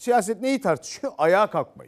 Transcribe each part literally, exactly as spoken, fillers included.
Siyaset neyi tartışıyor? Ayağa kalkmayı.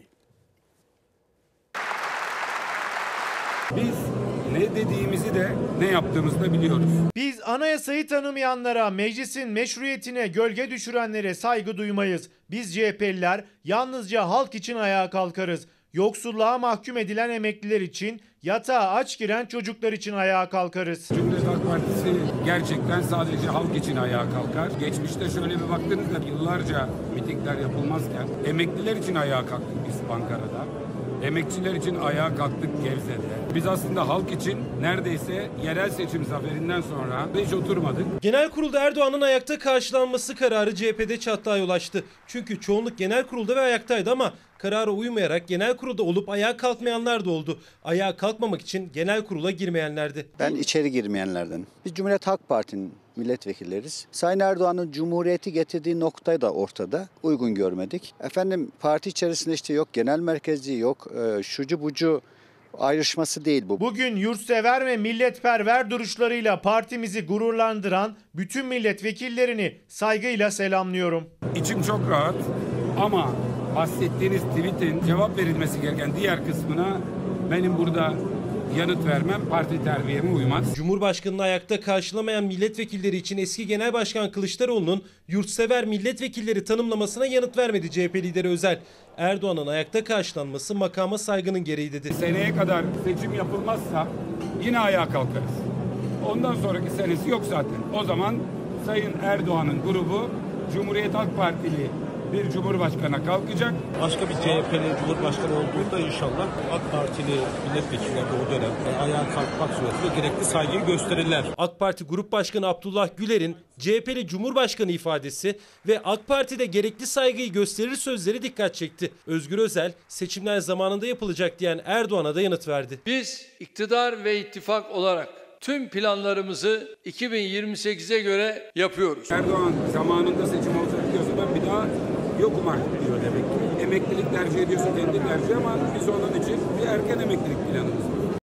Biz ne dediğimizi de ne yaptığımızı da biliyoruz. Biz anayasayı tanımayanlara, meclisin meşruiyetine gölge düşürenlere saygı duymayız. Biz C H P'liler yalnızca halk için ayağa kalkarız. Yoksulluğa mahkum edilen emekliler için, yatağa aç giren çocuklar için ayağa kalkarız. Cumhuriyet Halk Partisi gerçekten sadece halk için ayağa kalkar. Geçmişte şöyle bir baktığınızda yıllarca mitingler yapılmazken emekliler için ayağa kalktık biz Ankara'da. Emekçiler için ayağa kalktık Gebze'de. Biz aslında halk için neredeyse yerel seçim zaferinden sonra hiç oturmadık. Genel kurulda Erdoğan'ın ayakta karşılanması kararı C H P'de çatlağa yol açtı. Çünkü çoğunluk genel kurulda ve ayaktaydı ama karara uymayarak genel kurulda olup ayağa kalkmayanlar da oldu. Ayağa kalkmamak için genel kurula girmeyenlerdi. Ben içeri girmeyenlerden. Biz Cumhuriyet Halk Parti'nin milletvekilleriz. Sayın Erdoğan'ın Cumhuriyeti getirdiği noktayı da ortada. Uygun görmedik. Efendim parti içerisinde işte yok genel merkezci, yok e, şucu bucu ayrışması değil bu. Bugün yurtsever ve milletperver duruşlarıyla partimizi gururlandıran bütün milletvekillerini saygıyla selamlıyorum. İçim çok rahat ama bahsettiğiniz tweetin cevap verilmesi gereken diğer kısmına benim burada yanıt vermem parti terbiyeme uymaz. Cumhurbaşkanı'nı ayakta karşılamayan milletvekilleri için eski Genel Başkan Kılıçdaroğlu'nun yurtsever milletvekilleri tanımlamasına yanıt vermedi C H P lideri Özel. Erdoğan'ın ayakta karşılanması makama saygının gereği dedi. Seneye kadar seçim yapılmazsa yine ayağa kalkarız. Ondan sonraki senesi yok zaten. O zaman Sayın Erdoğan'ın grubu Cumhuriyet Halk Partili bir cumhurbaşkanına kalkacak. Başka bir C H P'li cumhurbaşkanı olduğunda inşallah AK Partili milletvekilleri de o dönem ayağa kalkmak suretiyle gerekli saygıyı gösterirler. AK Parti Grup Başkanı Abdullah Güler'in C H P'li Cumhurbaşkanı ifadesi ve AK Parti'de gerekli saygıyı gösterir sözleri dikkat çekti. Özgür Özel seçimler zamanında yapılacak diyen Erdoğan'a da yanıt verdi. Biz iktidar ve ittifak olarak tüm planlarımızı iki bin yirmi sekize göre yapıyoruz. Erdoğan zamanında seçim olacak diyorsa ben bir daha yokum artık diyor demek ki. Emeklilik tercih ediyorsa kendi tercih ama biz onun için bir erken emeklilik planımız var.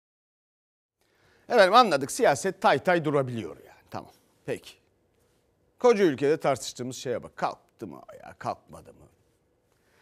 Efendim anladık, siyaset tay tay durabiliyor yani, tamam peki. Koca ülkede tartıştığımız şeye bak, kalktı mı ayağa kalkmadı mı?